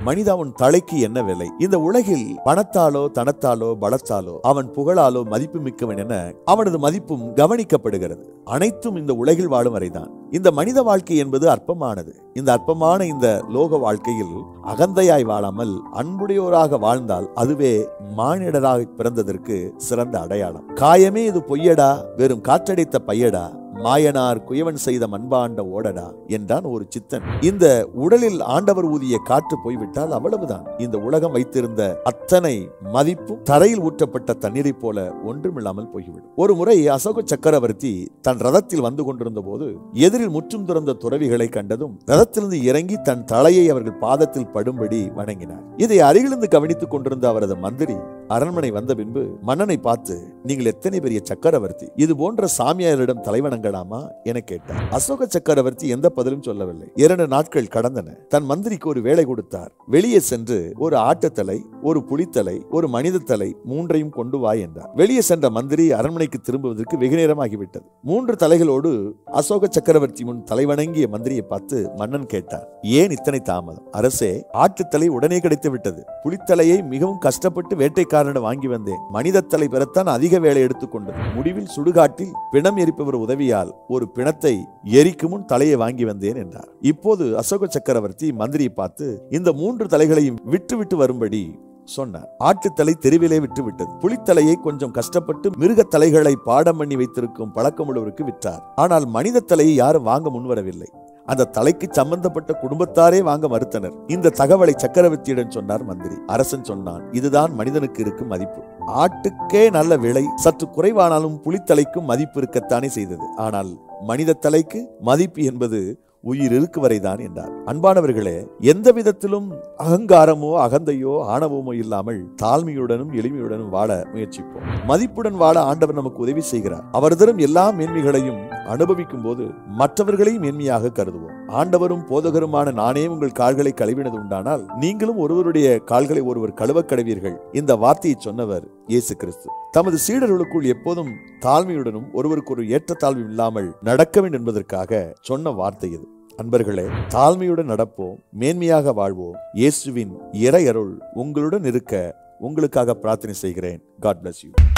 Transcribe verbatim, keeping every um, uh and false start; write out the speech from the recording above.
மனிதா உன் தலைக்கு என்ன விலை? இந்த உலகில் பணத்தாலோ தனத்தாலோ பலத்தாலோ அவன் புகழாலோ மதிப்பு மிக்கவன் என அவனது மதிப்பும் கவனிக்கப்படுகிறது. அனைத்தும் இந்த உலகில் வாழும் வரைதான். இந்த மனித வாழ்க்கை என்பது அற்பமானது. இந்த அற்பமான இந்த லோக வாழ்க்கையில் அகந்தையாய் வாழாமல் அன்புடையோராக வாழ்ந்தால் அதுவே மானிடராக பிறந்ததற்கு சிறந்த அடையாளம். காயமே இது பொய்யடா, வெறும் காற்றடைத்த பையடா, மாயனார் குயவன் செய்த மண்பாண்ட ஓடடா என்றான் ஒரு சித்தன். இந்த உடலில் ஆண்டவர் ஊதிய காற்று போய்விட்டால் அவ்வளவுதான். இந்த உலகம் வைத்திருந்த அத்தனை மதிப்பும் தரையில் ஊற்றப்பட்ட தண்ணீரை போல ஒன்றுமில்லாமல் போய்விடும். ஒரு முறை அசோக சக்கரவர்த்தி தன் ரதத்தில் வந்து கொண்டிருந்த போது எதிரில் முற்றும் துறந்த துறவிகளை கண்டதும் ரதத்திலிருந்து இறங்கி தன் தலையை அவர்கள் பாதத்தில் படும்படி வணங்கினார். இதை அருகிலிருந்து கவனித்துக் கொண்டிருந்த அவரது மந்திரி அரண்மனை வந்த பின்பு மன்னனை பார்த்து, நீங்கள் எத்தனை பெரிய சக்கரவர்த்தி, இது போன்ற சாமியாரிடம் தலைவணங்கலாமா என கேட்டார். அசோக சக்கரவர்த்தி எந்த பதிலும் சொல்லவில்லை. இரண்டு நாட்கள் கடந்தன. தன் மந்திரிக்கு ஒரு வேலை கொடுத்தார். வெளியே சென்று ஒரு ஆட்டுத்தலை, ஒரு புலித்தலை, ஒரு மனித தலை மூன்றையும் கொண்டு வா என்றார். வெளியே சென்ற மந்திரி அரண்மனைக்கு திரும்புவதற்கு வெகு நேரமாகிவிட்டது. மூன்று தலைகளோடு அசோக சக்கரவர்த்தி முன் தலைவணங்கிய மந்திரியை பார்த்து மன்னன் கேட்டார், ஏன் இத்தனை தாமதம்? அரசே, ஆட்டுத்தலை உடனே கிடைத்து விட்டது. புலித்தலையை மிகவும் கஷ்டப்பட்டு வேட்டைக்காரன் வாங்கி வந்தேன். மனித தலை பெறத்தான் அதிக வேலை எடுத்துக்கொண்டது. முடிவில் சுடுகாட்டில் பிணம் எரிப்பவர் உதவியால் ஒரு பிணத்தை எரிக்கும் முன் தலையை வாங்கி வந்தேன் என்றார். இப்போது அசோக சக்கரவர்த்தி மந்திரியை பார்த்து இந்த மூன்று தலைகளையும் விட்டு விட்டு வரும்படி சொன்னார். ஆட்டுத்தலை தெருவிலே விட்டு விட்டது. புலித்தலையை கொஞ்சம் கஷ்டப்பட்டு மிருக தலைகளை பாடம் பண்ணி வைத்திருக்கும் பழக்கமுள்ளவருக்கு விற்றார். ஆனால் மனித தலையை யாரும் வாங்க முன்வரவில்லை. அந்த தலைக்கு சம்பந்தப்பட்ட குடும்பத்தாரே வாங்க மறுத்தனர். இந்த தகவலை சக்கரவர்த்தியிடம் சொன்னார் மந்திரி. அரசன் சொன்னான், இதுதான் மனிதனுக்கு இருக்கும் மதிப்பு. ஆட்டுக்கே நல்ல விலை, சற்று குறைவானாலும் புலித்தலைக்கும் மதிப்பு இருக்கத்தானே செய்தது. ஆனால் மனித தலைக்கு மதிப்பு என்பது உயிர் இருக்கு வரைதான் என்றார். அன்பானவர்களே, எந்த விதத்திலும் அகங்காரமோ அகந்தையோ ஆணவமோ இல்லாமல் தாழ்மையுடனும் எளிமையுடனும் வாழ முயற்சிப்போம். மதிப்புடன் வாழ ஆண்டவர் நமக்கு உதவி செய்கிறார். அவர் தரும் எல்லா மேன்மைகளையும் அனுபவிக்கும் போது மற்றவர்களையும் மேன்மையாக கருதுவோம். ஆண்டவரும் போதகருமான நானே உங்கள் கால்களை கழுவினது உண்டானால் நீங்களும் ஒருவருடைய கால்களை ஒருவர் கழுவ கடவீர்கள். இந்த வார்த்தையை சொன்னவர் இயேசு கிறிஸ்து. தமது சீடர்களுக்குள் எப்போதும் தாழ்மையுடனும் ஒருவருக்கு ஒரு ஏற்றத்தாழ்வு இல்லாமல் நடக்க வேண்டும் என்பதற்காக சொன்ன வார்த்தை இது. அன்பர்களே, தாழ்மையுடன் நடப்போம், மேன்மையாக வாழ்வோம். இயேசுவின் இறை அருள் உங்களுடன் இருக்க உங்களுக்காக பிரார்த்தனை செய்கிறேன். God bless you.